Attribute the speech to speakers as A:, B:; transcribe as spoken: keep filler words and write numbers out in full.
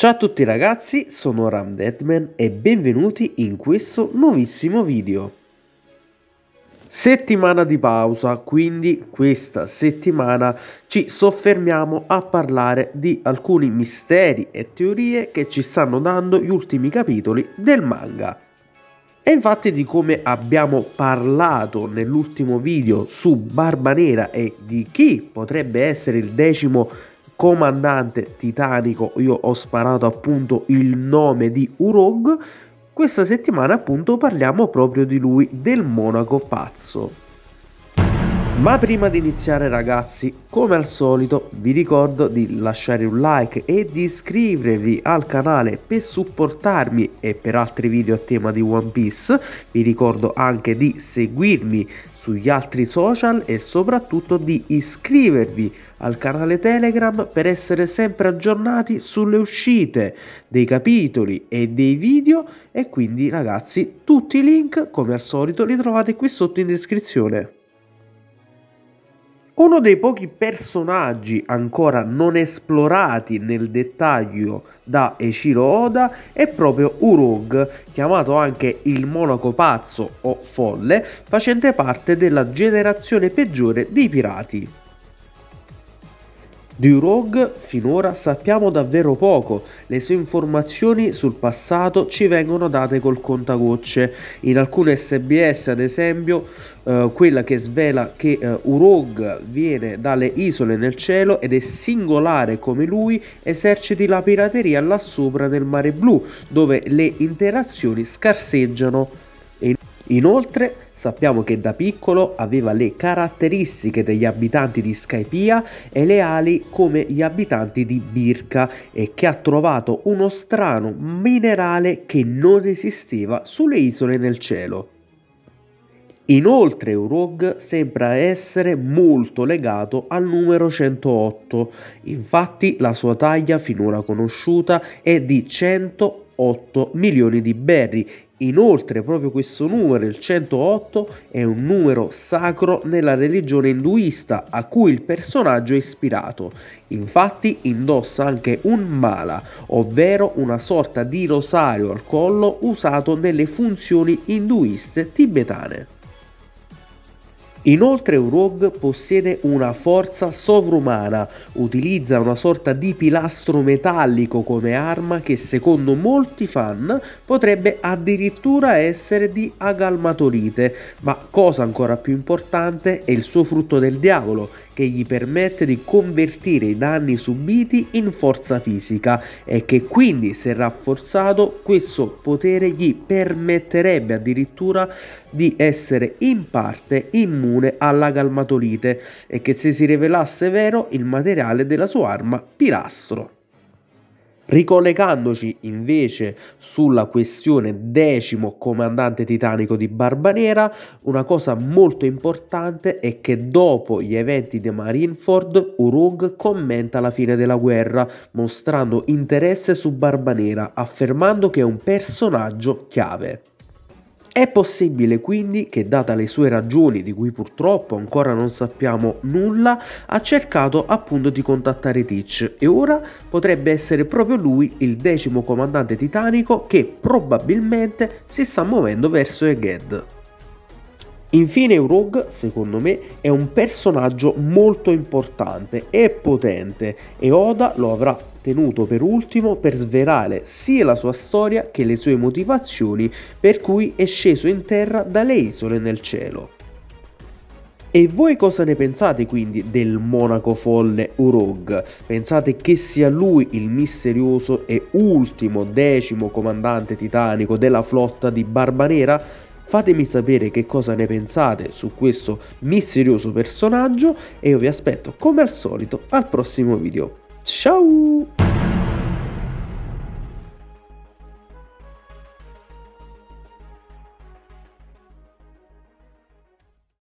A: Ciao a tutti ragazzi, sono Ramdeadman e benvenuti in questo nuovissimo video. Settimana di pausa, quindi questa settimana ci soffermiamo a parlare di alcuni misteri e teorie che ci stanno dando gli ultimi capitoli del manga. E infatti di come abbiamo parlato nell'ultimo video su Barba Nera e di chi potrebbe essere il decimo comandante titanico, io ho sparato appunto il nome di Urog. Questa settimana appunto parliamo proprio di lui, del monaco pazzo. Ma prima di iniziare ragazzi, come al solito vi ricordo di lasciare un like e di iscrivervi al canale per supportarmi e per altri video a tema di One Piece. Vi ricordo anche di seguirmi sugli altri social e soprattutto di iscrivervi al canale Telegram per essere sempre aggiornati sulle uscite dei capitoli e dei video. E quindi ragazzi, tutti i link come al solito li trovate qui sotto in descrizione. Uno dei pochi personaggi ancora non esplorati nel dettaglio da Eiichiro Oda è proprio Urog, chiamato anche il monaco pazzo o folle, facente parte della generazione peggiore dei pirati. Di Urog finora sappiamo davvero poco, le sue informazioni sul passato ci vengono date col contagocce. In alcune S B S ad esempio eh, quella che svela che eh, Urog viene dalle isole nel cielo ed è singolare come lui eserciti la pirateria là sopra nel mare blu, dove le interazioni scarseggiano. E inoltre sappiamo che da piccolo aveva le caratteristiche degli abitanti di Skypiea e le ali come gli abitanti di Birka e che ha trovato uno strano minerale che non esisteva sulle isole nel cielo. Inoltre Urog sembra essere molto legato al numero centootto, infatti la sua taglia finora conosciuta è di centootto milioni di berry. Inoltre proprio questo numero, il centootto, è un numero sacro nella religione induista a cui il personaggio è ispirato. Infatti indossa anche un mala, ovvero una sorta di rosario al collo usato nelle funzioni induiste tibetane. Inoltre Urog possiede una forza sovrumana, utilizza una sorta di pilastro metallico come arma che secondo molti fan potrebbe addirittura essere di agalmatolite, ma cosa ancora più importante è il suo frutto del diavolo, che gli permette di convertire i danni subiti in forza fisica e che quindi, se rafforzato, questo potere gli permetterebbe addirittura di essere in parte immune all'agalmatolite e che, se si rivelasse vero, il materiale della sua arma pilastro. Ricollegandoci invece sulla questione decimo comandante titanico di Barba Nera, una cosa molto importante è che dopo gli eventi di Marineford, Urog commenta la fine della guerra, mostrando interesse su Barba Nera, affermando che è un personaggio chiave. È possibile quindi che, data le sue ragioni di cui purtroppo ancora non sappiamo nulla, ha cercato appunto di contattare Teach e ora potrebbe essere proprio lui il decimo comandante titanico che probabilmente si sta muovendo verso Egghead. Infine Urog, secondo me, è un personaggio molto importante e potente e Oda lo avrà tenuto per ultimo per svelare sia la sua storia che le sue motivazioni per cui è sceso in terra dalle isole nel cielo. E voi cosa ne pensate quindi del monaco folle Urog? Pensate che sia lui il misterioso e ultimo decimo comandante titanico della flotta di Barba Nera? Fatemi sapere che cosa ne pensate su questo misterioso personaggio e io vi aspetto come al solito al prossimo video. Ciao!